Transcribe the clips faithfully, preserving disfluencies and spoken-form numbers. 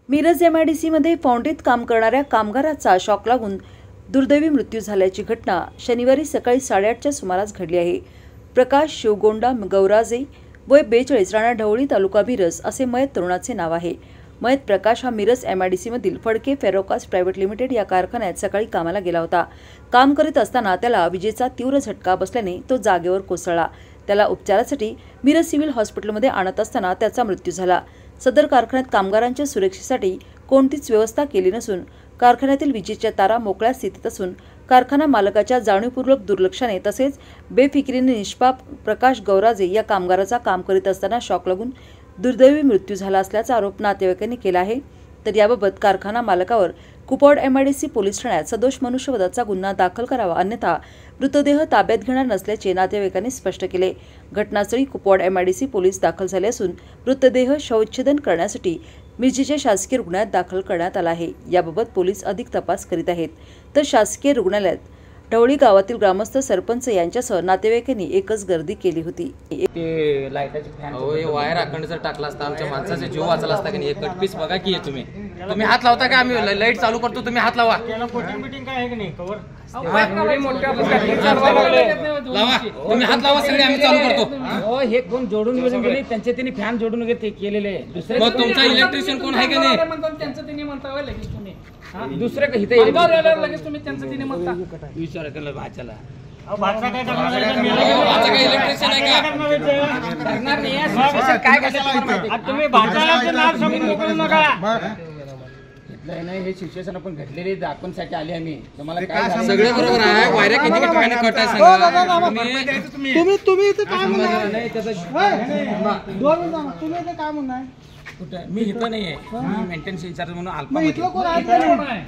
मिरज एमआयडीसीमध्ये फाउंड्रीत काम करणाऱ्या कामगाराचा शॉक लागून दुर्दैवी मृत्यू झाल्याची घटना शनिवारी सकाळी साडेआठच्या सुमारास घडली आहे। प्रकाश शिवगोंडा गौराजे वय बेचाळीस, राणा ढवळी, तालुका मिरज असे मयत तरुणाचे नाव आहे। मयत प्रकाश हा मिरज एमआयडीसीमधील फडके फेरोकास्ट प्रायव्हेट लिमिटेड या कारखान्यात सकाळी कामाला गेला होता। काम करीत असताना त्याला विजेचा तीव्र झटका बसल्याने तो जागेवर कोसळला। त्याला उपचारासाठी मिरज सिव्हिल हॉस्पिटलमध्ये आणत असताना त्याचा मृत्यू झाला। सदर कारखान्यात कामगारांच्या सुरक्षेसाठी कोणतीच व्यवस्था केली नसून कारखान्यातील विजेच्या तारा मोकळ्या स्थितीत असून कारखाना मालकाच्या जाणीवपूर्वक दुर्लक्षाने तसेच बेफिकिरीने निष्पाप प्रकाश गौराजे या कामगाराचा काम करीत असताना शॉक लागून दुर्दैवी मृत्यू झाला असल्याचा आरोप नातेवाईकांनी केला आहे। तर याबाबत कारखाना मालकावर कुपवाड एमआयडीसी पोलीस ठाण्यात सदोष मनुष्यवधाचा गुन्हा दाखल करावा, अन्यथा मृतदेह ताब्यात घेणार नसल्याचे नातेवाईकांनी स्पष्ट केले। घटनास्थळी कुपवाड एमआयडीसी पोलीस दाखल झाले असून मृतदेह शवच्छेदन करण्यासाठी मिरजेच्या शासकीय रुग्णालयात दाखल करण्यात आला आहे। याबाबत पोलीस अधिक तपास करीत आहेत। तर शासकीय रुग्णालयात ढवळी गावातील ग्रामस्थ, सरपंच यांच्यासह नातेवाईकांनी एकच गर्दी केली होती। ते लाईटाचे फॅन हो हे वायर अखंड जर टाकला असता आमच्या माणसाचा जीव वाचला असता की नाही। एक कटपीस बघा की तुम्ही तुम्ही हात लावता का? आम्ही लाईट चालू करतो, तुम्ही हात लावा। त्याला कोटिंग मीटिंग काय आहे की नाही कवर लावा, तुम्ही हात लावा, सगळे आम्ही चालू करतो। हो हे कोण जोडून घेऊन गेले, त्यांचे त्यांनी फॅन जोडून घेते केलेले दुसरे। मग तुमचा इलेक्ट्रिशियन कोण आहे का नाही? त्यांचं त्यांनी म्हणता लगेच तुम्ही दुसरे इथे लगेच तुम्ही त्यांचं तिने म्हणता विचार केला भाच्याला भाषा काय करणार? इलेक्ट्रिशियन आहे का? करणार नाही काय कसं तुम्ही भाषाला नाव सांगून मोकळू नका। नाही हे सिच्युएशन आपण घडलेली दाखवण्यासाठी आले आम्ही। तुम्हाला काय सगळे बरोबर आहे, वायऱ्या किती ठिकाणी कट आहे सांगा तुम्ही तुम्ही इथे काय म्हणणार? नाही त्याचं दोन मिनिट तुम्ही इथे काय म्हणणार? कुठे मी इथं नाहीये, मी मेंटेनन्स इंचार्ज म्हणून मग अल्पा इथलं कोण आहे?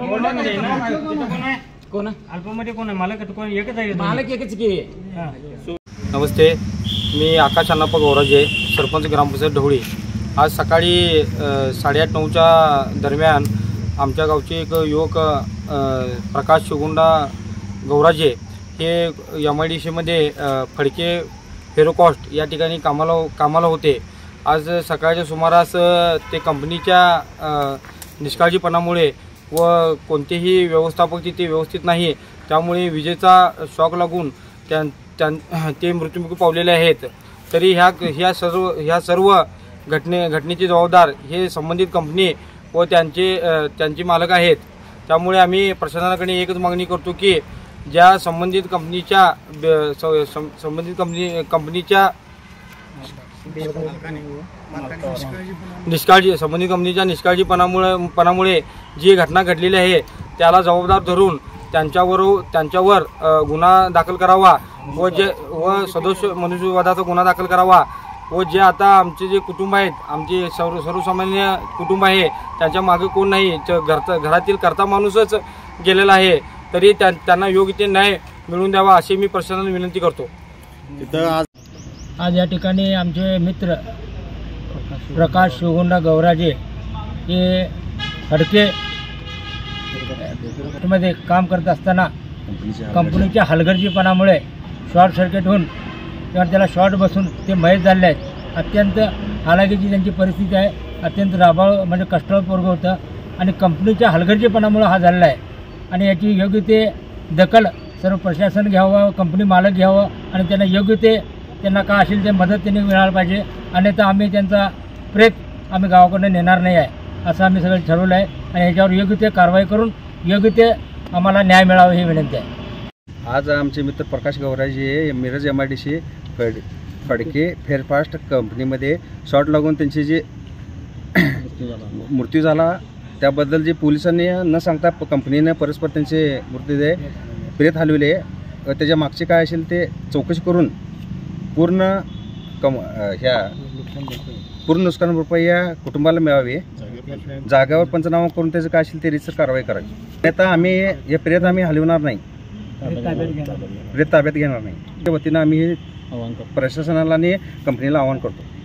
कोण अल्पमध्ये कोण आहे? मालक कोण? एकच आहे, मालक एकच की। नमस्ते, मी आकाश अण्णाप्पा गौराजे, सरपंच ग्रामपंचायत ढवळी। आज सकाळी साडेआठ नऊच्या दरम्यान आमच्या गावचे एक युवक प्रकाश शिवगोंडा गौराजे हे एम आय डी सीमध्ये फडके फेरोकास्ट या ठिकाणी कामाला कामाला होते। आज सकाळच्या सुमारास ते कंपनीच्या निष्काळजीपणामुळे व कोणतेही व्यवस्थापक तिथे व्यवस्थित नाही, त्यामुळे विजेचा शॉक लागून त्या त्यां ते मृत्युमुखी पावलेले आहेत। तरी ह्या ह्या सर्व ह्या सर्व घटने घटनेची जबाबदार हे संबंधित कंपनी व त्यांचे त्यांचे मालक आहेत। त्यामुळे आम्ही प्रशासनाकडे एकच मागणी करतो की ज्या संबंधित कंपनीच्या संबंधित कंपनी कंपनीच्या निष्काळजी संबंधित कंपनीच्या निष्काळजीपणामुळे पणामुळे जी घटना घडलेली आहे त्याला जबाबदार धरून त्यांच्यावर त्यांच्यावर गुन्हा दाखल करावा व जे व सदोष मनुष्यवधाचा गुन्हा दाखल करावा व जे आता आमचे जे कुटुंब आहेत, आमचे सर्व सर्वसामान्य कुटुंब आहे, त्यांच्या मागे कोण नाही, घरचा घरातील करता माणूसच गेलेला आहे, तरी त्यांना योग्य ते न्याय मिळवून द्यावा अशी मी प्रशासनाला विनंती करतो। आज या ठिकाणी आमचे मित्र प्रकाश शिवगोंडा गौराजे हे फडके मध्ये काम करत असताना कंपनीच्या हलगर्जीपणामुळे शॉर्ट सर्किट होऊन किंवा त्याला शॉर्ट बसून ते मयत झाले आहेत। अत्यंत हालाकीची त्यांची परिस्थिती आहे, अत्यंत राबाळ म्हणजे कष्टाळ पोरगं होतं आणि कंपनीच्या हलगर्जीपणामुळे हा झालेला आहे आणि याची योग्य ते दखल सर्व प्रशासन घ्यावं, कंपनी मालक घ्यावं आणि त्यांना योग्य ते त्यांना का असेल ते मदत त्यांनी मिळायला पाहिजे, अन्यथा आम्ही त्यांचा प्रेत आम्ही गावाकडून नेणार नाही आहे असं आम्ही सगळं ठरवलं आहे आणि याच्यावर योग्य ते कारवाई करून योग्य ते आम्हाला न्याय मिळावा ही विनंती आहे। आज आमचे मित्र Prakash Gauraje Miraj M I D C फड फडके फेरफास्ट कंपनीमध्ये शॉर्ट लागून त्यांची जी मृत्यू झाला त्याबद्दल जे पोलिसांनी न सांगता कंपनीने परस्पर त्यांचे मृतदेह प्रेत हलविले व त्याच्या मागचे काय असेल ते चौकशी करून पूर्ण कम ह्या पूर्ण नुकसान भरपाई या कुटुंबाला मिळावी, जागेवर पंचनामा करून त्याचं काय असेल ते रितसर कारवाई करावी। आता आम्ही हे प्रेत आम्ही हलवणार नाही, प्रेत ताब्यात घेणार नाही। त्या वतीनं आम्ही प्रशासनाला आणि कंपनीला आवाहन करतो।